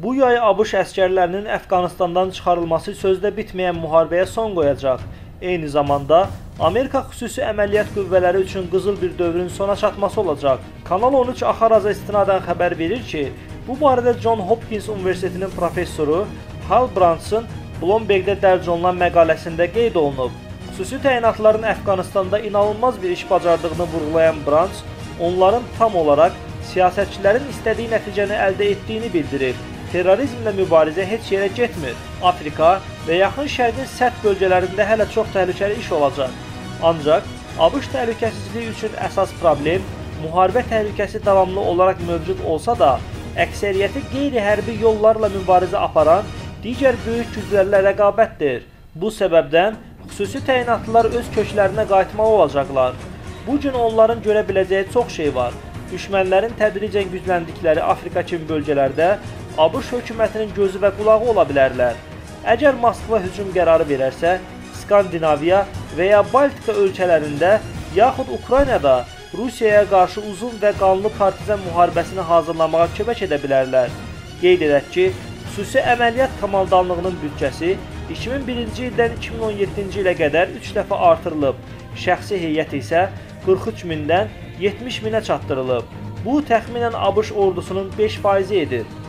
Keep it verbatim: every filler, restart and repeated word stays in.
Bu yay ABŞ əskərlərinin Əfqanistandan çıxarılması sözdə bitməyən müharibəyə son qoyacaq. Eyni zamanda Amerika xüsusi əməliyyat qüvvələri üçün qızıl bir dövrün sona çatması olacaq. Kanal on üç Axaraza istinadən xəbər verir ki, bu barədə John Hopkins Universitetinin professoru Hal Branch'ın Bloomberg'də dərc olunan məqaləsində qeyd olunub. Xüsusi təyinatların Əfqanistanda inanılmaz bir iş bacardığını vurğulayan Branch, onların tam olaraq siyasətçilərin istədiyi nəticəni əldə etdiyini bildirir. Terrorizmlə mübarizə heç yerə getmir. Afrika və Yaxın Şərqin sərt bölgələrində hələ çox təhlükəli iş olacaq. Ancaq ABŞ təhlükəsizliyi üçün əsas problem müharibə təhlükəsi davamlı olaraq mövcud olsa da, əksəriyyəti qeyri-hərbi yollarla mübarizə aparan digər böyük güclərlə rəqabətdir. Bu səbəbdən xüsusi təyinatlılar öz köklərinə qayıtmalı olacaqlar. Bu gün onların görə biləcəyi çox şey var. Düşmənlərin tədricən gücləndikləri Afrika kimi bölgələrdə ABŞ hökumətinin gözü və qulağı ola bilərlər. Əgər Moskva hücum qərarı verərsə, Skandinaviya və ya Baltika ölkələrində yaxud Ukraynada Rusiyaya qarşı uzun və qanlı partizan müharibəsini hazırlamağa kömək edə bilərlər. Qeyd edək ki, xüsusi əməliyyat komandanlığının büdcəsi iki min birinci ildən iki min on yeddinci ilə qədər üç dəfə artırılıb, şəxsi heyət isə qırx üç mindən yetmiş minə çatdırılıb. Bu təxminən ABŞ ordusunun beş faizi edir.